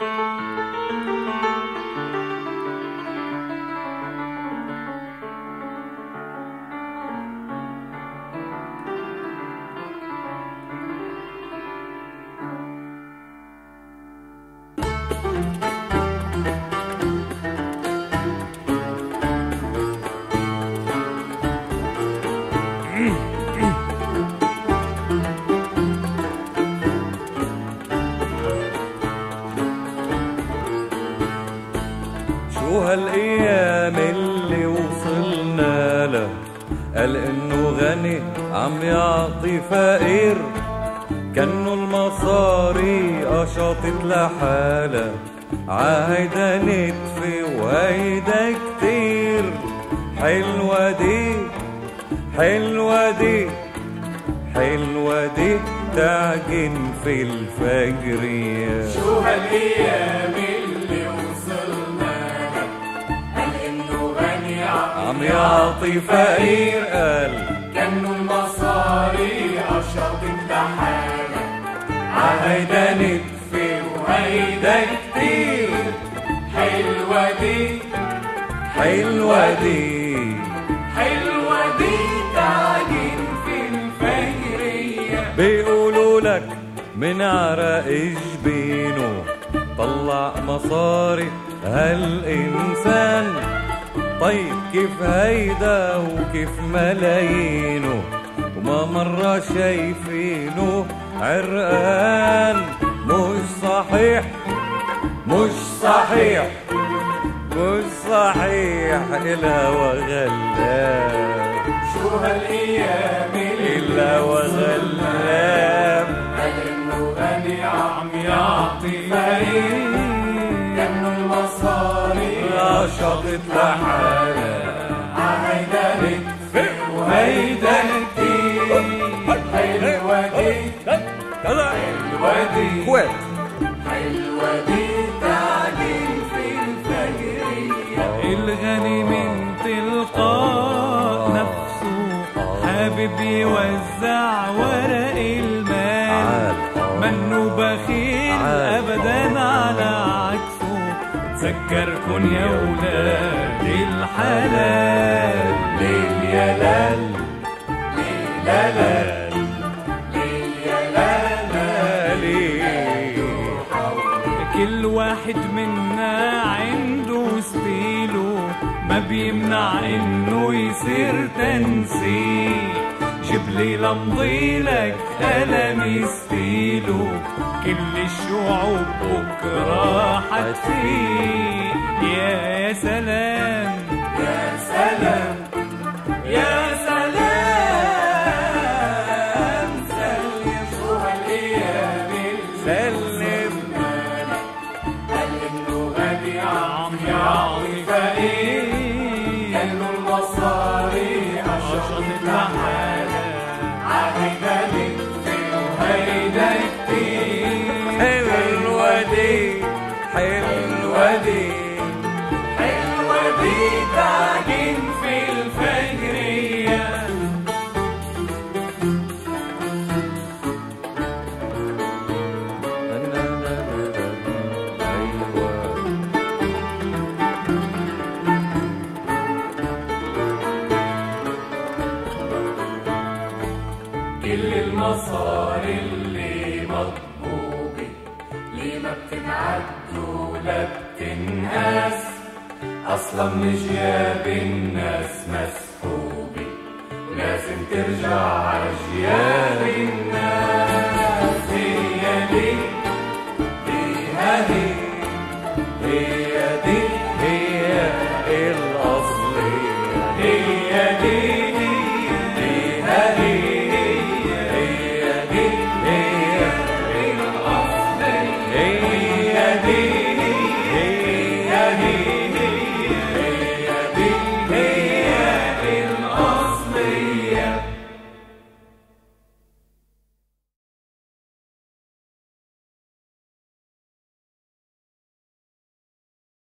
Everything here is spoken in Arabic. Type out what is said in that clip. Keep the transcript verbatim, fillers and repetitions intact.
شو هالايام اللي وصلنا له، قال انه غني عم يعطي فقير، كانه المصاري قشطت لحالها، عهيدا نتفي وهيدا كتير. حلوة دي حلوة دي حلوة دي تعجن في الفجرية. شو هالايام اللي وصلنا لها، قال انه غني عم يعطي فقير، قال كانه المصاري قشطت لحالها، عهيدا نتفي وهيدا كتير. حلوة دي حلوة دي حلوة دي تعجن في الفجرية. بيقولوا لك من عرق جبينه طلع مصاري هالإنسان، طيب كيف هيدا وكيف ملايينه وما مرة شايفينه عرقان؟ مش صحيح مش صحيح مش صحيح الهوى غلاب. شو هالايام إلا وغلاب، قال انه غني عم يعطي فقير، كانه المصاري قشطت لحالها، عهيدا نتفي وهيدا كتير. حلوة دي حلوة دي كويت حلوة دي تعجن في الفجرية. الغني من تلقاء نفسه حابب يوزع ورق المال، منه بخيل ابدا على عكسه. تذكركن يا ولاد الحلال، ليل يا لال ليل يا لال ليل يا لال. كل واحد منا عنده ستيله، ما بيمنع انه يصير تنسيق. جبلي لمضيلك قلم ستيله، كل الشعوب بكره حتفيق. يا سلام يا سلام يا سلام. سلم. شو هالايام سلم، قال انه غني عم يعطي فقير، كانه المصاري قشطت لحالها، عهيدا نتفي وهيدا كتير. حلوة دي حلوة دي حلوة دي تعجن في الفجرية. كل المصاري اللي مطلوبة، ليه ما بتنعد ولا بتنقاس؟ أصلا من جياب الناس مسحوبة، لازم ترجع عجياب الناس.